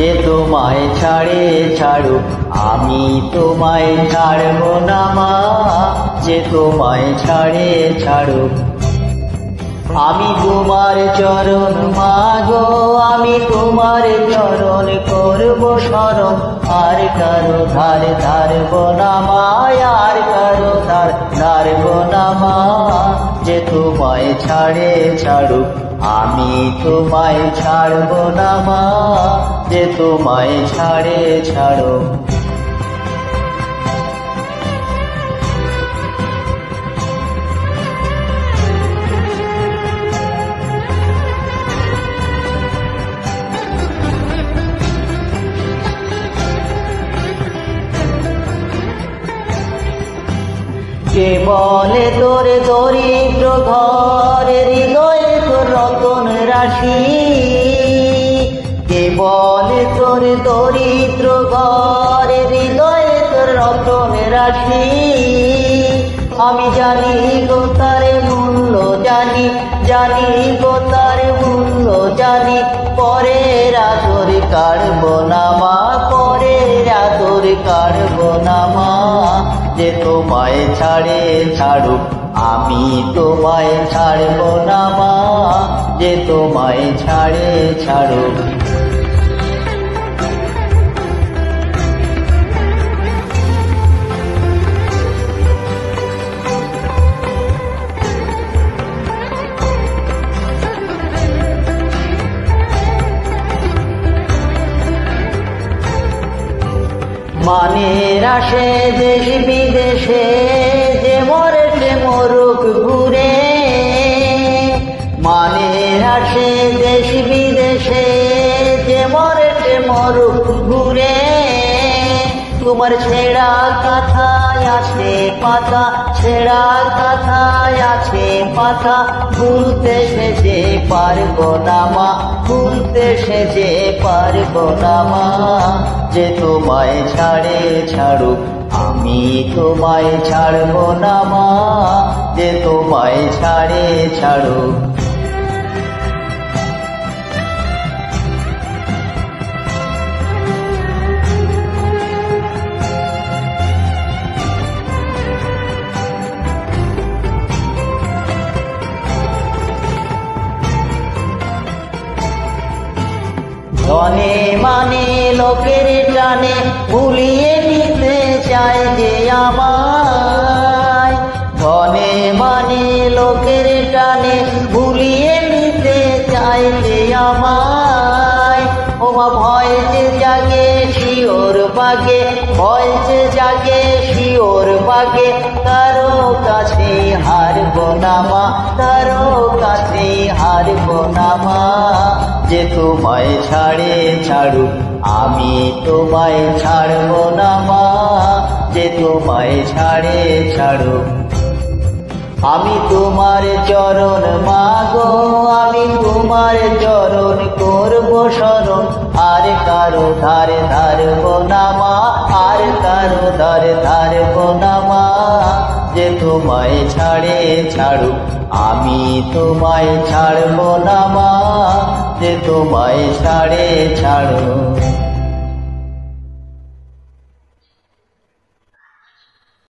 যে তোমায় ছাড়ে ছাড়ুক আমি তোমায় ছাড়ব না মা, যে তোমায় ছাড়ে ছাড়ুক। আমি তোমার চরণ মাগো, আমি তোমার চরণ করব শরণ, আর কারো ধার ধারব না মা, আর কারো ধার ধারব না মা, যে তোমায় ছাড়ে ছাড়ুক আমি তোমায় ছাড়ব না মা, যে তোমায় ছাড়ে ছাড়ুক। কে বলে তোর দরিদ্র ঘর হৃদয়ে তোর রতন রাশি, কে বলে তোর দরিদ্র ঘর হৃদয়ে তোর রতন রাশি। আমি জানি গো তার মূল্য জানি, জানি গো তার মূল্য জানি, পরের আদর কাড়ব না মা, পরের আদর কাড়ব না মা, যে তোমায় ছাড়ে ছাড়ুক আমি তোমায় ছাড়ব না মা, যে তোমায় ছাড়ে ছাড়ুক। মানের আসে দেশ বিদেশে, যে মরে সে মরুক ঘুরে, মানের আসে দেশ বিদেশে, যে মরে সে মরুক ঘুরে। তোমার ছেঁড়া কথায় আছে পাতা, ছেঁড়া কথায় আছে পাতা, ভুলতে সে যে পারব না মা, ভুলতে সে যে পারব না মা, যে তোমায় ছাড়ে ছাড়ুক আমি তোমায় ছাড়ব না মা, যে তোমায় ছাড়ে ছাড়ুক। ধনে মানে লোকের টানে ভুলিয়ে নিতে চায় যে আমায়, ধনে মানে লোকের টানে ভুলিয়ে নিতে চায় যে আমায়। ও মা ভয় যে জাগে শিওর বাগে, ভয় যে জাগে শিওর বাগে, কারো কাছে হারব না মা, কারো কাছে হারব না মা, যে তোমায় ছাড়ে ছাড়ুক আমি তোমায় ছাড়ব না মা, যে তোমায় ছাড়ে ছাড়ুক। আমি তোমার চরণ মাগো, আমি তোমার চরণ করব শরণ, আর কারো ধার ধারব না মা, আর কারো ধার ধারব না মা, যে তোমায় ছাড়ে ছাড়ুক আমি তোমায় ছাড়ব না মা, যে তোমায় ছাড়ে ছাড়ুক।